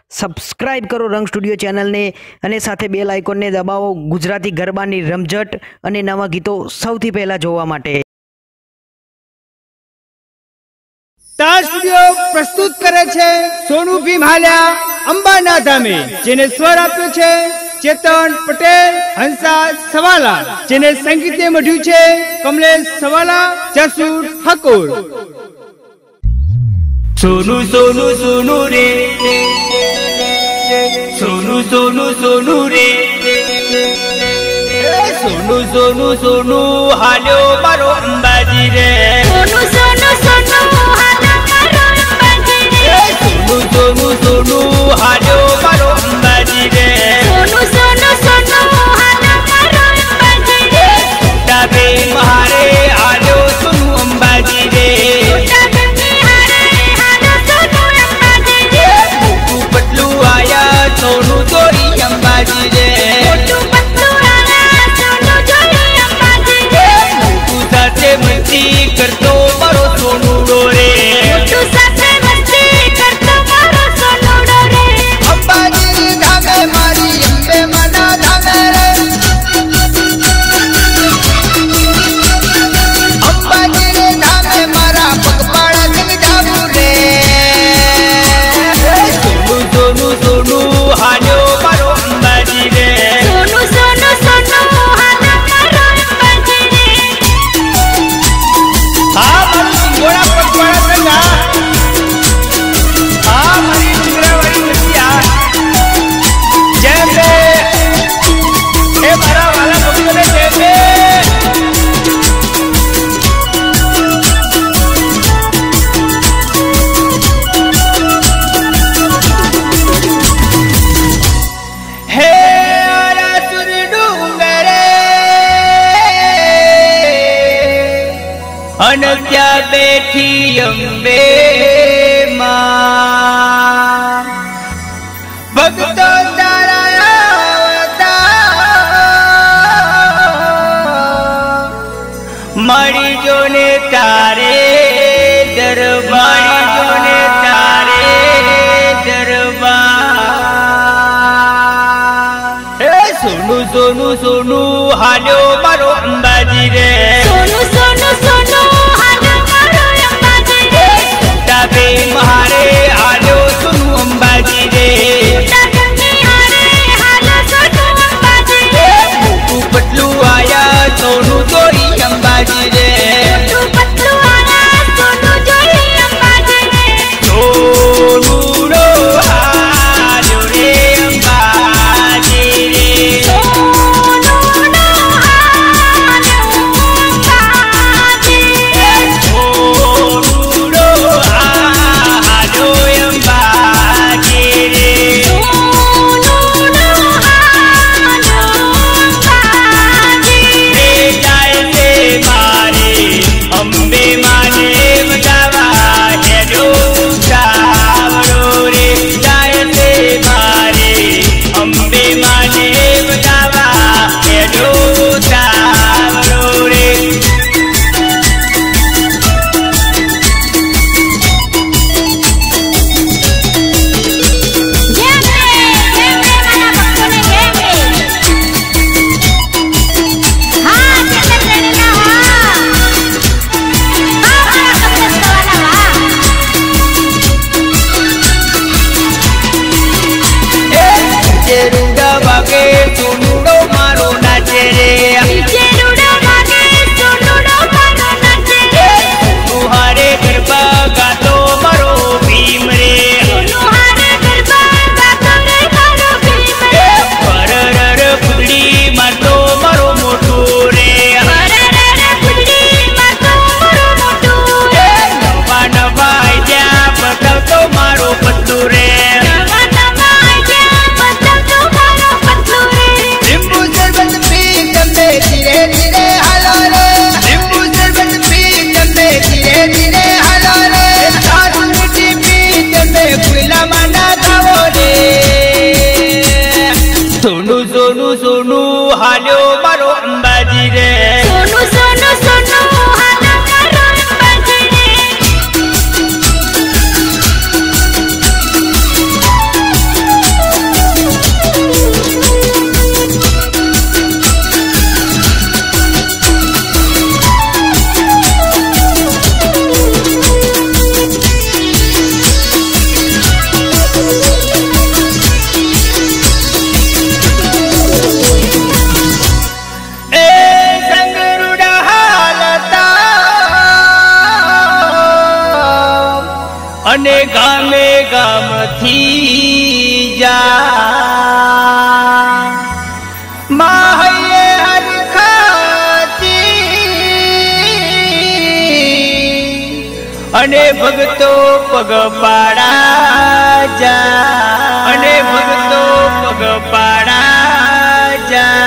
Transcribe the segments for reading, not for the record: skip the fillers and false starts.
Subscribe કરો રંગ studio ચેનલને અને સાથે બેલ આઇકોનને દબાવો ગુજરાતી ગરબાની રમઝટ અને નવા ગીતો સૌથી પહેલા જોવા માટે। સ્ટાર સ્ટુડિયો પ્રસ્તુત કરે છે સોનુ ભીમ હાલ્યા અંબાના ધામે, જેને સ્વર આપ્યો છે ચેતન પટેલ, હંસા સવાલા, જેને સંગીતે મઢ્યું છે કમલેશ સવાલા, જસુર ઠાકોર। सोनू सोनू सोनू रे, सोनू सोनू सोनू रे, सोनू सोनू सोनू हालो मारो अंबाजी रे, सोनू सोनू सोनू हालो मारो अंबाजी रे, सोनू सोनू सोनू हालो मारो अंबाजी रे, सोनू सोनू सोनू हालो मारो अंबाजी रे, डाबे महारे हालो सोनू अंबाजी रे, सोनू जोड़ी अंबाजी रे, मोटू पतलू आया सोनू जोड़ी अंबाजी रे, मोटू साथे मस्ती करतो मारो सोनू डोरे, मोटू साथे मस्ती करतो मारो सोनू डोरे। अंबाजी धामे मारी अंबे मना धामे रे, अंबाजी धामे मारा पगपाड़ा सिंह जाबू रे, सोनू सोनू सोनू हालो मारो अंबाजी रे, सोनू सोनू सोनू हालो मारो अंबाजी रे। हाँ मारू सिंगोड़ा पगपाड़ा संगा, हाँ मारी डुंगरावाड़ी मसिया, जय बे ए मारा वाला भक्तों ने जय बे। हे आरासुर डूंगरे अनत्या बैठी अंबे मां, भक्तो तारा आवता मरी जोने तारे दरबार, जोने तारे दरबार। सोनू सोनू सोनू हालो मारो अंबाजी रे, सोनू सोनू सोनू हालो मारो अंबाजी रे, डाबे महारे हालो सोनू अंबाजी रे, डाबे हारे हालो सोनू अंबाजी रे, मोटू पतलू आया सोनू जोड़ी अंबाजी रे, मोटू पतलू आया सोनू जोड़ी अंबाजी रे, सोनू रो हालो रे अंबाजी रे, सोनू नो हालो अंबाजी रे, सोनू रो हालो अंबाजी रे, सोनू नो हालो अंबाजी रे। जाय से मारे अंबे माने बजावा हेलो सावरो रे, जाय से मारे अंबे माने बजावा हेलो सावरो रे। जय मारा भक्तों ने जय हाँ चंदन रेणुका हाँ मारा कमलेश सवाला चेरुड़ा बागे सोनूड़ो मारो नाचे रे, डीजे रूडो मागे सोनूडो मारो नाचे रे, तुम्हारे गरबा गातो मारो भीम रे, सोनू हारे गरबा गातो रे मारो भीम रे, पररर फुगड़ी मारतो मारो मोटू रे, पररर फुगड़ी मारतो मारो मोटू रे, नवा नवा आइडिया बतावतो मारो पतलू रे, नवा नवा आइडिया बतावतो मारो पतलू रे, અને ગામે ગામથી જા માહયે હરખાતી અને ભગતો પગપાળા જા અને ભગતો પગપાળા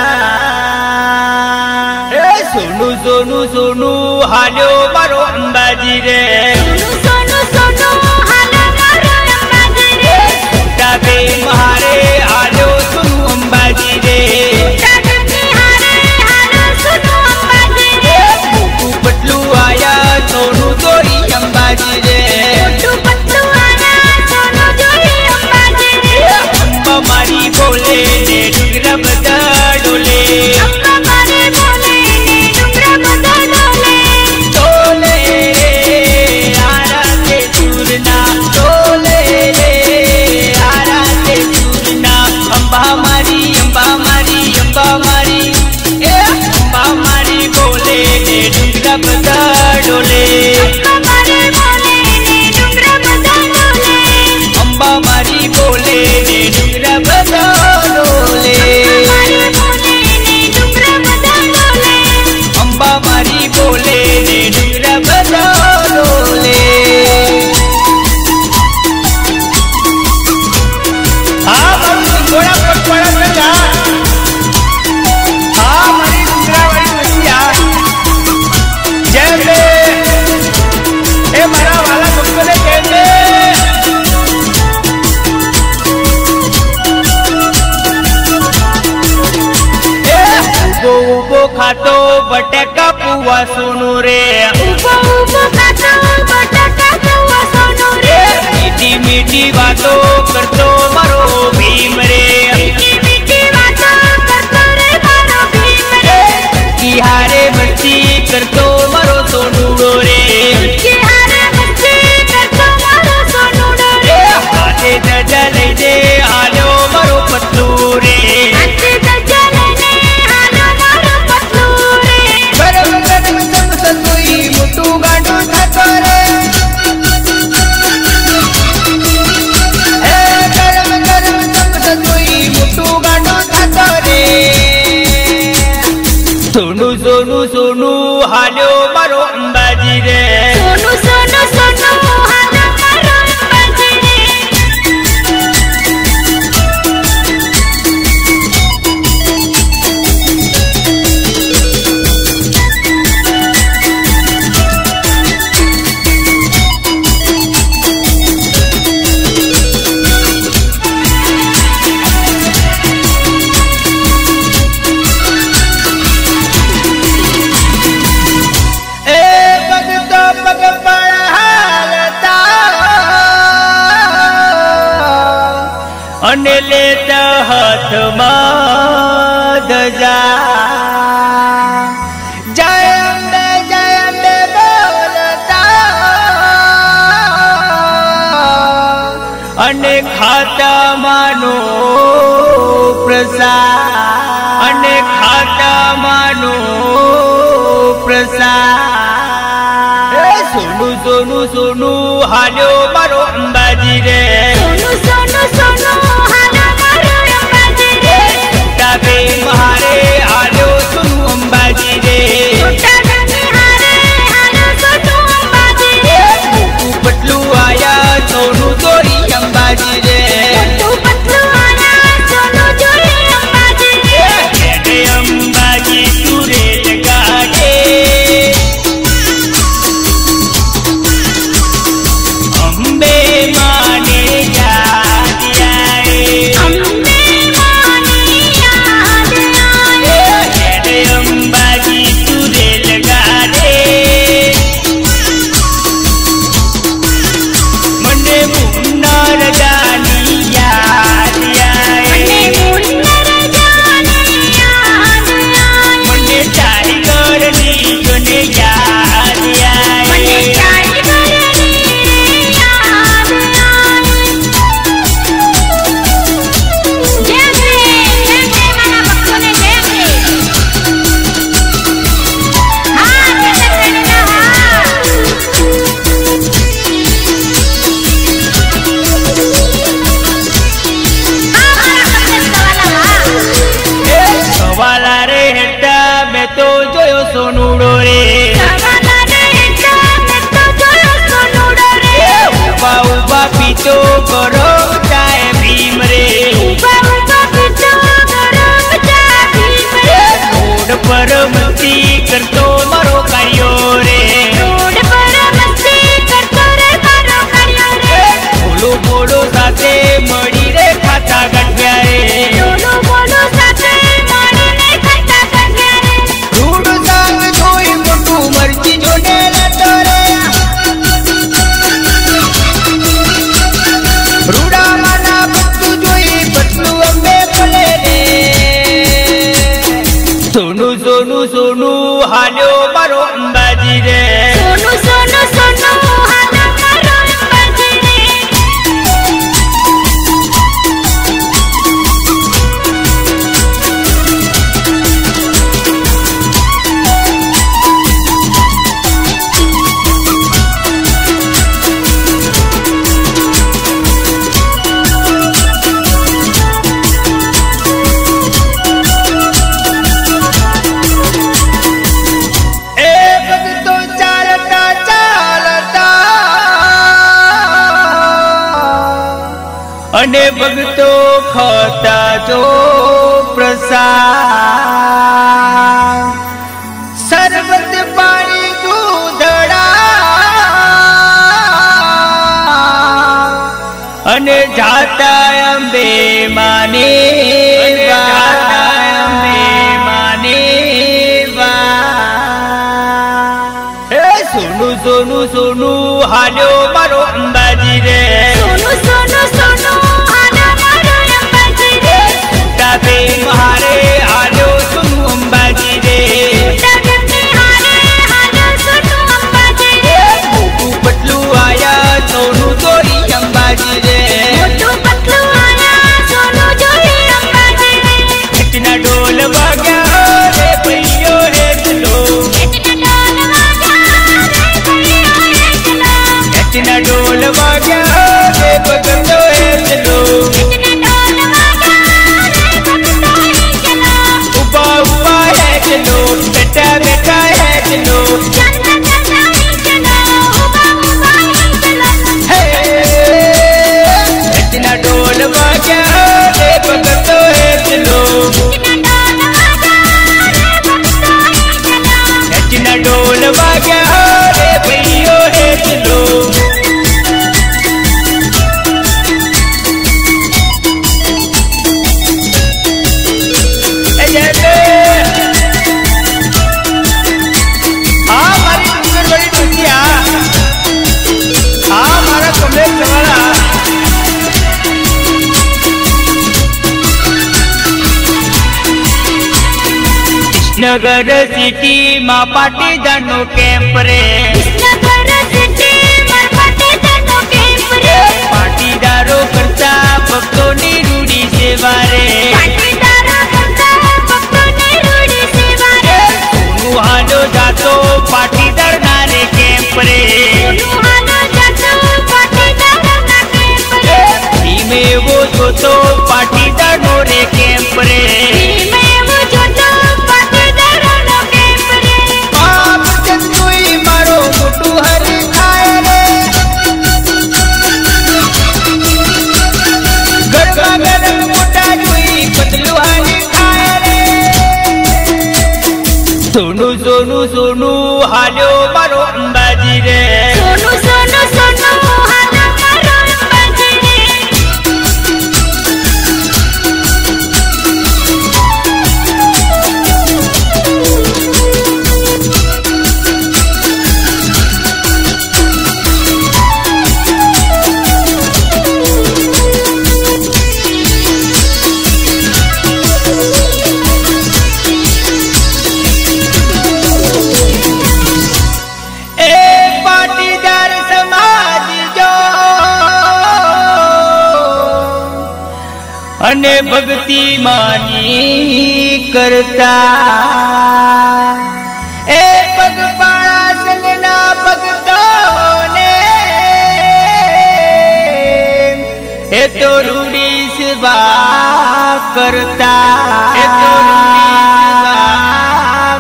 જા એ સોનું સોનું સોનું હાલ્યો મારો અંબાજી રે महारे आलो सुनु अंबाजी रे मोटू पतलू आया सोनू जोड़ी अंबाजी रे अंबा मारी बोले ने डुंगरा बदा डोले अंबा मारी बोले ने डुंगरा बदा डोले अंबा मारी बोले ने डुंगरा बदा डोले हाँ मारू घोड़ा पटवाड़ा बेटा हाँ मारी डुंगरा वाली बच्चिया जय बे ए मारा वाला भक्तों ने कहते उबो उबो खातो बटाका पुआ सोनू रे मीठी मीठी बातों करतो मारो भीम रे की हारे मस्ती करतो मारो सोनू रे हाथे दजा ले दे आलो मारो पतलू रे गरम गरम सब सतुई मुटू गांडो थातो रे गरम गरम सब सतुई मुटू गांडो थातो रे सोनू सोनू सोनू हालो मारो अंबाजी रे सोनू सोनू सोनू हालो मारो अंबाजी रे અને લેતા હાથમાં ધજા જય અંબે બોલતા અને ખાતા માનો પ્રસાદ અને ખાતા માનો પ્રસાદ સોનુ સોનુ સોનુ હાલ્યો મારો અંબાજી રે સોનુ સોનુ સોનુ હાલો મારો અંબાજી રે महारे आलो सुनु अंबाजी रे मोटू पतलू आया सोनू जोड़ी अंबाजी रे अंबाजी तुरे लगा के अंबे અને ભક્તો ખાતા જો પ્રસાદ સરબત પાણી દૂધડા અને જાતા અંબે માને સોનું સોનું હાલ્યો મારો અંબાજી રે સોનું સોનું સોનું હાલ્યો મારો અંબાજી રે તાબે મારે હાલ્યો સોનું અંબાજી રે તાબે હારે હાલ્યો સોનું અંબાજી રે મોટું પતલું આયા સોનું જોઈ અંબાજી રે મોટું પતલું આયા સોનું જોઈ અંબાજી રે ઇતના ઢોલ વાગ્યા રે ભૈયો રે ચલો इतना ढोल वाग्या रे भगतो है चलो उबा उबा है चलो बैठा बैठा है चलो इतना ढोल वाग्या रे भगतो है चलो इतना ढोल वाग्या रे भैयो है चलो नगर सिटी मां पाटीदार नो कैंप रे नगर सिटी मां पाटीदार नो कैंप रे पाटीदारो करता भक्तो नी रूडी सेवा रे पाटीदारो करता भक्तो नी रूडी सेवा रे सोनू हालो जातो पाटीदार ना रे कैंप रे सोनू हालो जातो पाटीदार ना कैंप रे धीमे वो जोतो पाटीदार नो रे कैंप रे सोनू सोनू सोनू हाल्यो मारो अंबाजी रे सोनू सोनू सोनू हाल्यो मारो अंबाजी रे અને ભક્તિ માની કરતા એ પગપાળા સંગના ભક્તોને એ તો રૂડી સેવા કરતા એ તો રૂડી સેવા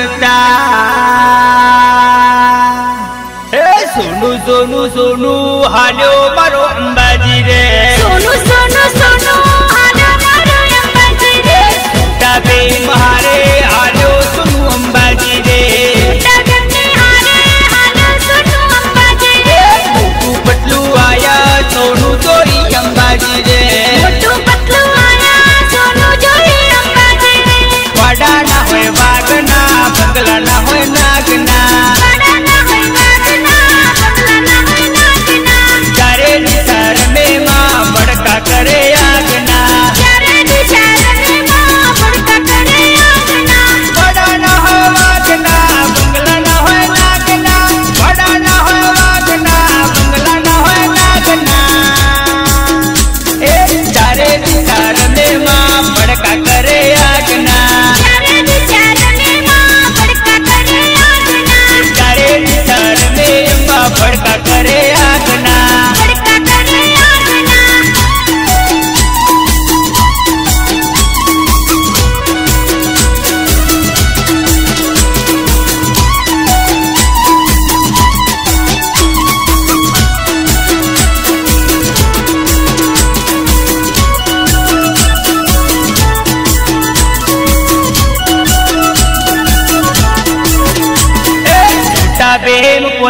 કરતા એ સોનું સોનું સોનું હાલ્યો મારો અંબાજી રે સોનુ સોનુ સોનુ હાલ્યો મારો અંબાજી રે તાબે મારે હાલ્યો સોનું અંબાજી રે તાબે હારે હાલ્યો સોનું અંબાજી રે મોટું પતલું આયા સોનું જોઈ અંબાજી રે મોટું પતલું આયા સોનું જોઈ અંબાજી રે વાડા ના હોય વાગના બંગલા ના હોય નાગના વાડા ના હોય વાગના બંગલા ના હોય નાગના ચારે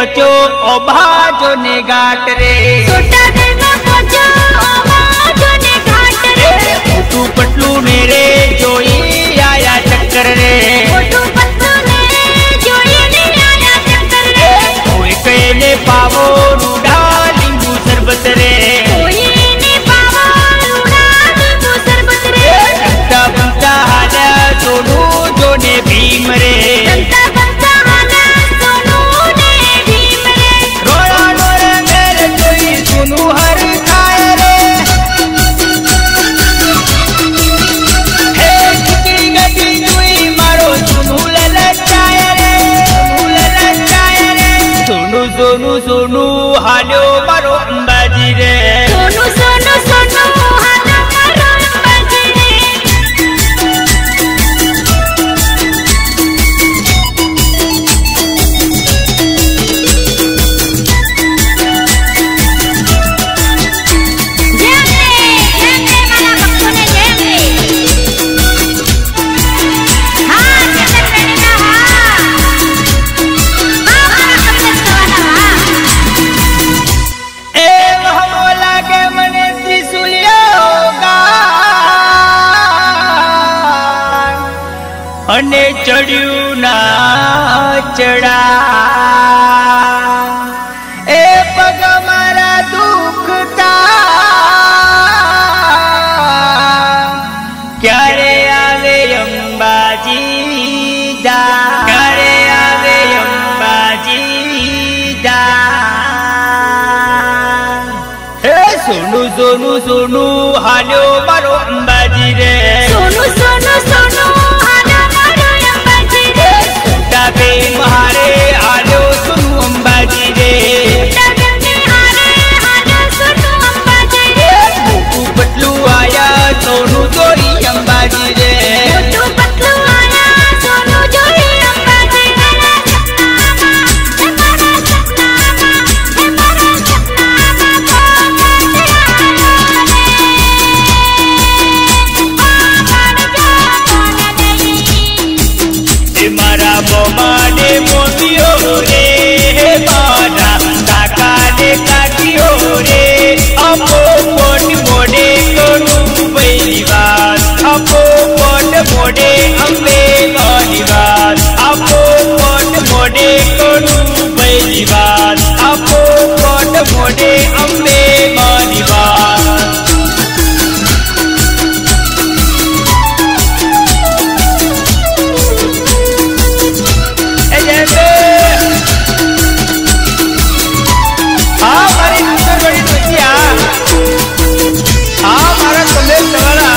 पहुंचो ओबाजो ने घाट रे छोटा देव में पहुंचो ओबाजो ने घाट रे मोटू पतलू मेरे जोई आया चक्कर रे मोटू पतलू मेरे जोई ने आया चक्कर रे कोई कहने पावो रूडा नींबू शरबत रे कोई ने पावा रूडा नींबू शरबत रे बनता बनता हाल सोनू जो ने भीम रे बनता बनता हाल सोनू ने भीम रे रोया रोया मेरे जोई सोनू हर खाए रे हे कितनी गटी जोई मारो सोनू ललचाए रे सोनू सोनू सोनू हालो मारो अंबाजी रे सोनू सोनू सोनू हाल मारो अंबाजी रे जय माला भक्तों ने जय हाँ चंदन रेड्डी ना हाँ अमृत वाला ए हमला के मने त्रिशूलिया होगा अने चढ़्यू ना चढ़ा ए पग मारा दुखता क्यारे आवे अंबाजी दा क्यारे आवे अंबाजी दा हे सोनू सोनू सोनू हालो मारो अंबाजी रे सोनू सोनू सोनू हाल मारो अंबाजी रे ताबे महारे हालो सोनू अंबाजी रे डगन में हाल सोनू अंबाजी रे मोटू पतलू आया सोनू जोई अंबाजी रे मोटू पतलू आया सोनू जोई अंबाजी रे हमारा ए मारा बोमा ने मोतियो रे हे मारा काका ने काटियो रे अपो पोट मोडे कोनु बैलीवास अपो पोट मोडे अम्बे गालीवास अपो पोट मोडे कोनु बैलीवास अपो पोट मोडे अम्बे गालीवास हाँ मारी दूसर बड़ी दुनिया हाँ मारा कमलेश सवाला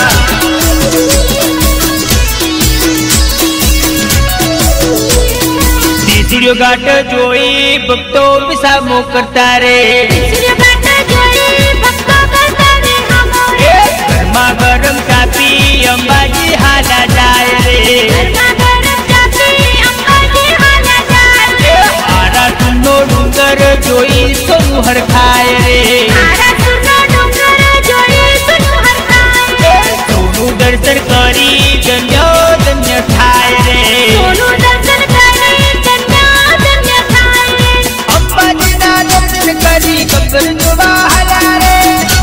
तीसरियो घाट जोई भक्तो विसामो करता रे सूर्य बाटा जोई भक्तों करता रे हमारे गर्मा गरम कापी अंबाजी हाला जाए रे गरमा गरम जाती अंबाजी हाल जाए आरा सुनो डूंगर जोई सोनू हर खाए रे आरा सुनो डूंगर जोई सुनो हर खाए सोनू दर्शन करी धन्य धन्य ठाए रे सोनू दर्शन करे धन्य खाए अंबाजी ना दर्शन करी कब्र जुबा हला रे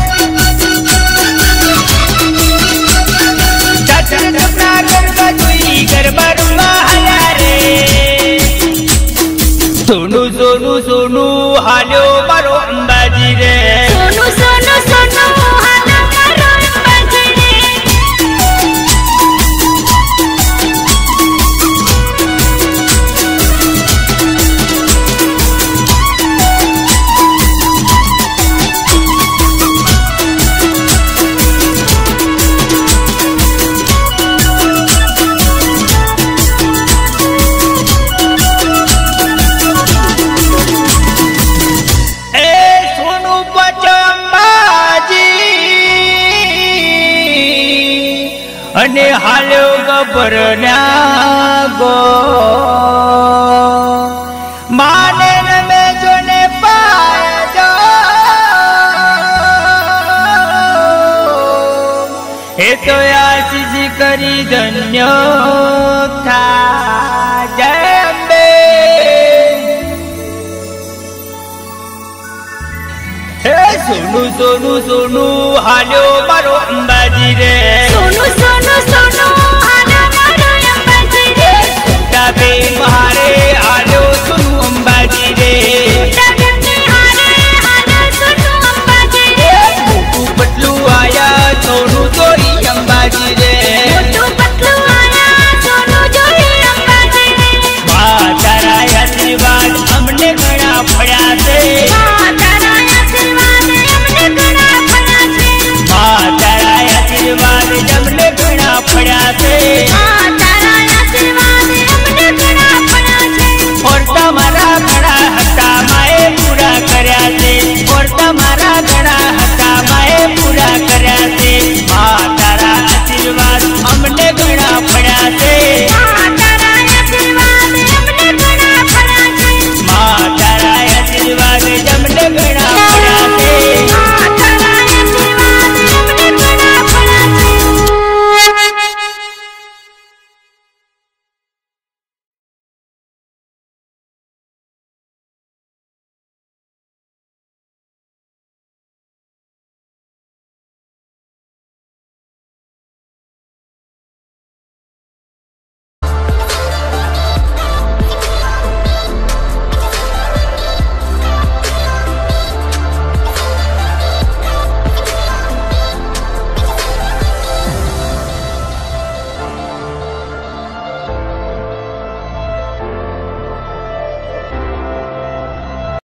दर्शन अपना गरबा जोई गरबा डुबा हला रे सोनू सोनू सोनू हालो मारो अंबाजी रे सोनू सोनू सोनू हाल मारो अंबाजी रे सोनू बचो अंबाजी અને હાલ્યો ગભરન્યા ગો માને ને મેં જોને પાયો એ તો આશીષ કરી ધન્ય થા જય અંબે સોનું સોનું સોનું હાલ્યો